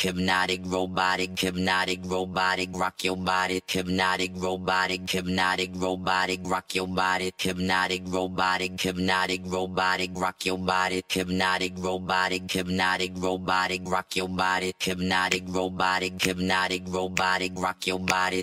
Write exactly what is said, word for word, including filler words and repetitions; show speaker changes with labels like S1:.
S1: hypnotic, robotic, hypnotic, robotic, rock your body, hypnotic, robotic, hypnotic, robotic, rock your body, hypnotic, robotic, hypnotic, robotic, rock your body, hypnotic, robotic, hypnotic, robotic, rock your body, hypnotic, robotic, hypnotic, robotic, rock your body.